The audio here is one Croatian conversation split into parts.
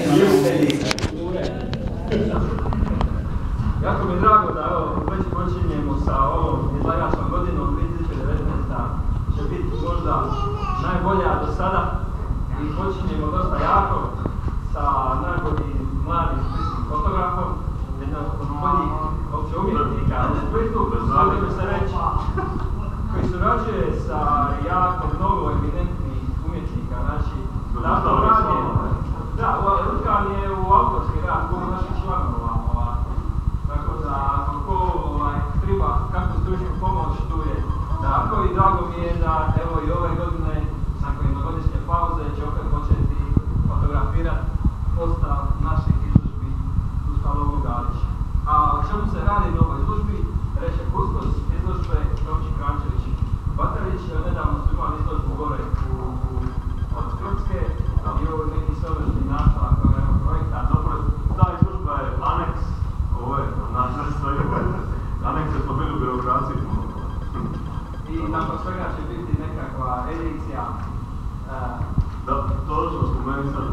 Jako mi je drago da već počinjemo sa ovom izlagačkom godinom. 2019. će biti možda najbolja do sada i počinjemo dosta jako sa najboljim mladim splitskim fotografom, jednog od boljih opće umjetnika u Splitu, ali bi se reći, koji surađuje sa jako mnogo eminentnih umjetnika, znači zato radi, da, utkan je u autorski rad, puno naših članova, tako da ako treba kakvu stručnu pomoć tu je. Tako i drago mi je da evo i ove godine, nakon jednogodišnje pauze, će opet početi fotografirati postav naših izložbi u Stalogu Galić. A o čemu se radi na ovoj izložbi? Reče kustos izložbe Tomči Krančević Batarić. Nedavno su imali izložbu gore od Hrvatske i ovo neki sovjetni nastavak projekta. Zapravo, ta izložba je aneks ove nastavstva i aneks je smo bili u birokraciji. I nakon svega će biti nekakva edicija. Da, to ćemo spomenuti sad.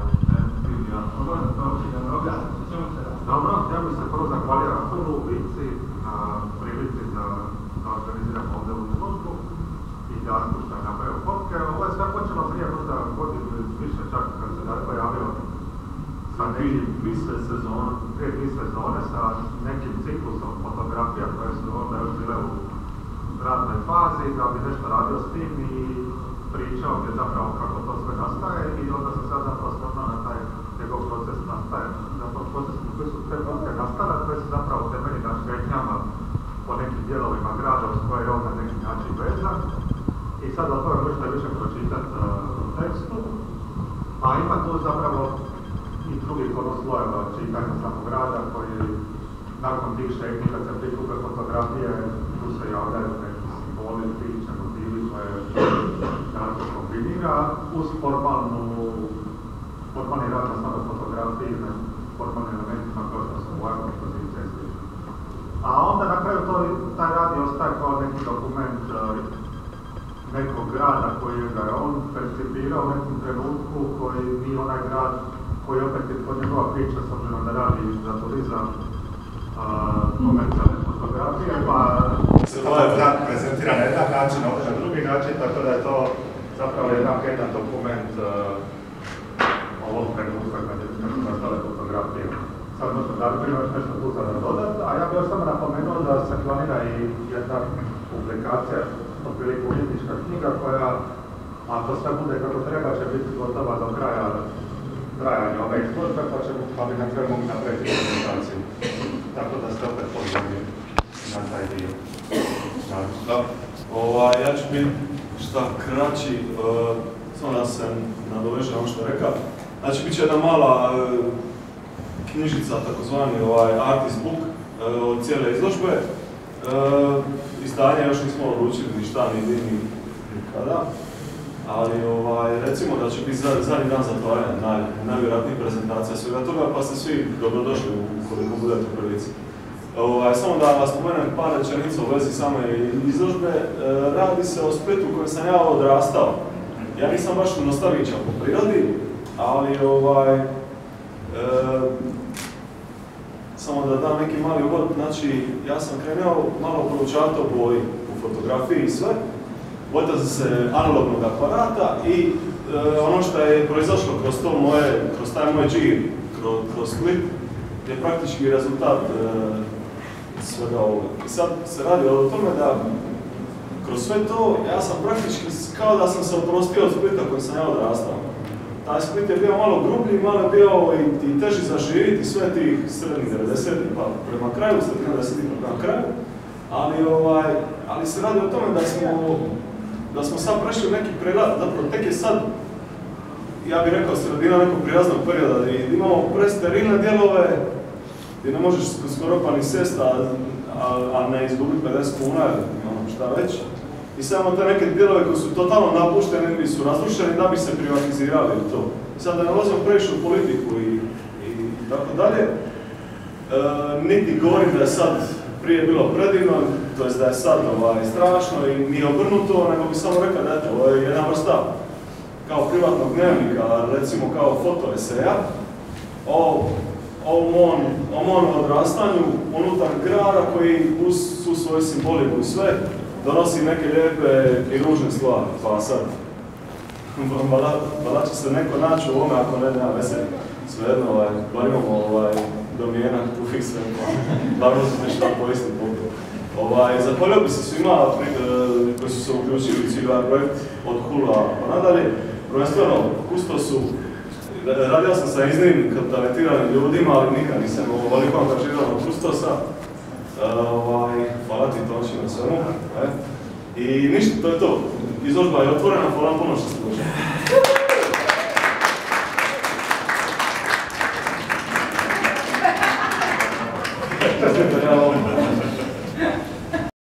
Dobro, ja bih se prvo zahvalio Arturu u Vici na prilici da organiziramo ovdje u izložbu i Darku što je napravio fotke. Ovo je sve počelo prije možda godinu više čak kad se Darko javio sa nekim prije sezone sa nekim ciklusom fotografija koje su onda još bile u radnoj fazi, da bi nešto radio s tim i pričao mi zapravo kako to sve nastaje i onda se sad zapravo spoznao na taj njegov proces nastaje. Zapravo proces koji su te fotke nastale, koje su zapravo temelji na šetnjama po nekim dijelovima grada uz koje je on na neki način vezan. I sad od toga možete više pročitati u tekstu, a ima tu zapravo i drugih slojeva čitanja samog grada koji nakon tih šetnji kad se prikupe fotografije tu se javljaju neki simboli, priče, motivi koje Darko kombinira uz formalni rad na samoj fotografiji, na formalnim elementima kao što su boja, kompozicija i sl. A onda na kraju taj rad je ostaje kao neki dokument nekog grada koji ga je on percipirao u nekom trenutku, koji nije onaj grad koji opet je kod njegova priča s obzirom da radi za turizam komercijalne fotografije, pa se ovaj grad prezentira na jedan način, ovdje na drugi način, tako da je to zapravo jedan dokument ovog trenutka kad su nastale fotografije. Sad možda Darko ima još nešto tu za dodati, a ja bih još samo napomenuo da se planira i jedna publikacija, otprilike umjetnička knjiga koja, ako sve bude kako treba, će biti gotova do kraja trajanja ove izložbe, pa bi na kraju mogli napraviti prezentaciju. Tako da ste opet pozvani na taj dio. Da, ja ću biti šta kraći, samo da se nadovežem ono što je rekao. Znači, bit će jedna mala knjižica, takozvani artist book od cijele izložbe. Izdanje još nismo odlučili ni šta, ni kada. Ali recimo da će biti zadnji dan zatvaranja, najvjerojatnije prezentacija svega toga, pa ste svi dobrodošli ukoliko budete u prilici. Samo da vas spomenem par rečenica u vezi same izložbe. Radi se o Splitu u kojem sam ja odrastao. Ja nisam baš nostalgičan po prirodi, ali samo da dam neki mali uvod, znači ja sam krenuo malo proučavati o boji u fotografiji i sve. Vodite se analognog aparata i ono što je proizašlo kroz taj moj džir, kroz Split, je praktički rezultat svega ovoga. I sad se radi o tome da kroz sve to ja sam praktički kao da sam se oprostio od Splita koji sam ja odrastao. Taj Split je bio malo grublji, malo je bio i teži za živjeti sve tih srednjih 90-ih pa prema kraju, srednjih 90-ih prema kraju. Ali se radi o tome da smo sad prešli u neki prelaz, zapravo tek je sad, ja bih rekao, sredina nekog prijelaznog perioda, gdje imamo presterilne dijelove, gdje ne možeš skoro pa ni sest, a ne izgubiti 50 kuna ili šta već. I sad imamo te neke dijelove koji su totalno napušteni ili su razrušeni da bi se privatizirali ili to. I sad da ne ulazimo previše u politiku i tako dalje, niti govorim da je sad prije bilo predivno, to jest da je sad strašno i nije obrnuto, nego bi samo rekao da eto, ovo je jedna vrsta kao privatnog dnevnika, recimo kao fotoeseja, o mom odrastanju unutar grada koji uz su svoju simboliku i sve donosi neke lijepe i ružne stvari. Pa sad, valjda će se neko naći u ovome, ako ne, nema veze. Svejedno, bar imamo domijena tu i sve, bar možete nešto povijesni poput. Zahvalio bi se svima koji su se uključili u cijeli ovaj projekt od Hula pa nadalje. Prvenstveno, Kustosu, radio sam sa iznimnim talentiranim ljudima, ali nikad nisam ovoliko angažiran od Kustosa. Hvala ti Tonči na svemu. I ništa, to je to. Izložba je otvorena, hvala puno što ste došli.